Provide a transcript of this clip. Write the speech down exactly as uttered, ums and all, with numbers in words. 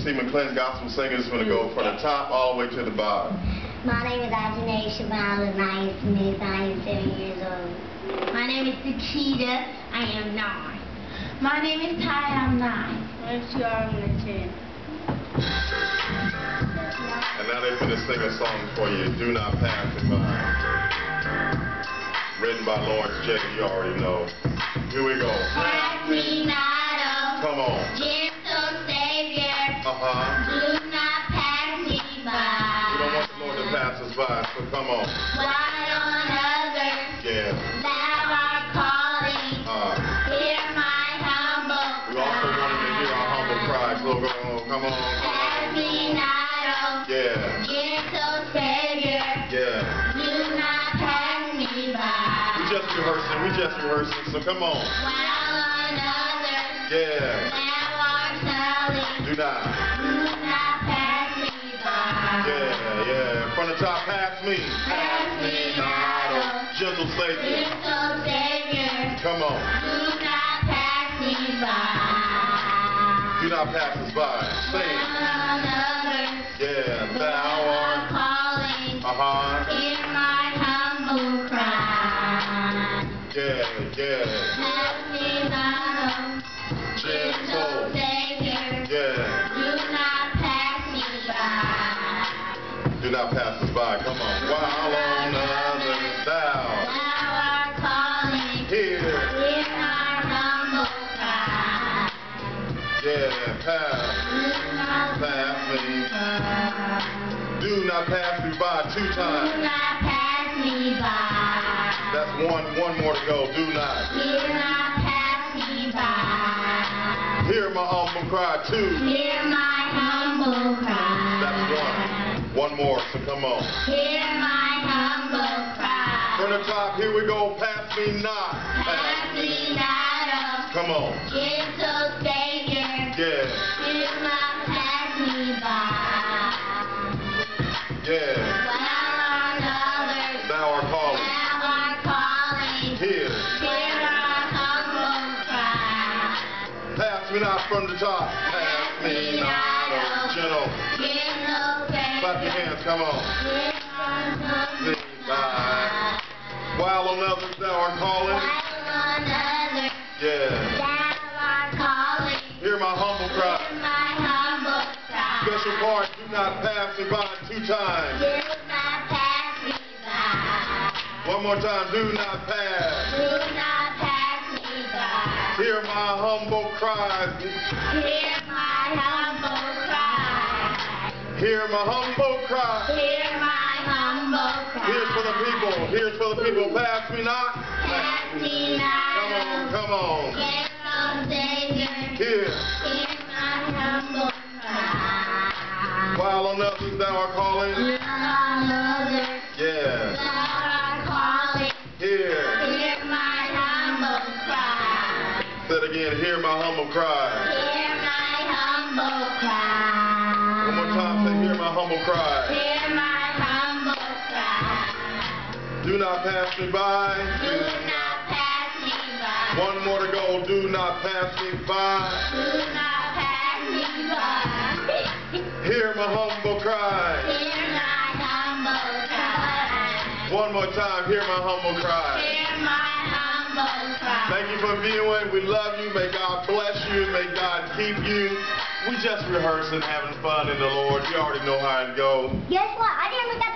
C. McClendon Gospel Singers. Going to go from the top all the way to the bottom. My name is Ajane Shamal, and I am Smith. I am seven years old. My name is Takeda. I am nine. My name is Ty. I'm nine. My name is Tiara. I'm ten. And now they're going to sing a song for you, Do Not Pass It By. Written by Lawrence J. You already know. Here we go. Pass me not, oh, Come on. gentle Savior. Uh-huh. Do not pass me by. We don't want the Lord to pass us by, so come on. Why on others Yeah. thou art calling? Uh, Hear my humble we also want him to hear our humble cry. So go on. Come on. Pass me not, oh, Yeah. gentle Savior. Yeah. Do not pass me by. We just rehearsing. We just rehearsing. So come on. While on others Yeah. thou art telling, Do not. do not pass me by. Yeah, yeah. From the top, pass me. Pass me not, oh, Gentle Savior. gentle Savior. Come on. Do not pass me by. Do not pass us by. Sing. While on others Yeah. thou Thou art art. calling, Uh-huh. hear my humble cry. Yeah, yeah. Pass me not, oh, gentle Gentle. Savior. Yeah. Do not pass me by. Do not pass us by. Come on. While on others thou. Thou art calling, Here. hear our humble cry. Yeah. Pass. Do not Pass me. by. Do not pass me by two Do times. not pass me by. That's one. One more to go. Do not. Do not pass me by. Hear my humble cry. Two. Hear my humble cry. That's one. One more. So come on. Hear my humble cry. From the top, here we go. Pass me not. Pass me not, oh, Come on. gentle Savior. Yeah. Do not pass me by. Yeah. While on others Thou art calling. thou art calling, Here. hear our humble cry. Pass me not from the top. Pass me not. Oh, gentle. Gentle Savior. Clap your hands. Come on. Hear our humble Sing by. While on others thou art calling. While on others Yeah. thou art calling, Hear my humble cry. hear my humble cry. Special part. Do not pass me by two times. Do not pass me by. One more time. Do not pass. Do not pass me by. Hear my humble cries. Hear my humble cry. Hear my humble cry. Hear my humble cry. Here's for the people. Here's for the people. Pass me not. Pass me not, Come on. Come on. gentle Savior. Here. Hear my humble cry. While on others thou art calling. While on others Yeah. thou art calling, Here. hear my humble cry. Say it again. Hear my humble cry. Hear my humble cry. One more time. Say, hear my humble cry. Hear my humble cry. Do not pass me by. Do not pass me by. One more to go. Do not pass me by. Do not pass me by. Hear my humble cry. Hear my humble cry. One more time. Hear my humble cry. Hear my humble cry. Thank you for viewing. We love you. May God bless you. May God keep you. We just rehearsing, having fun in the Lord. You already know how it goes. Guess what? I didn't look at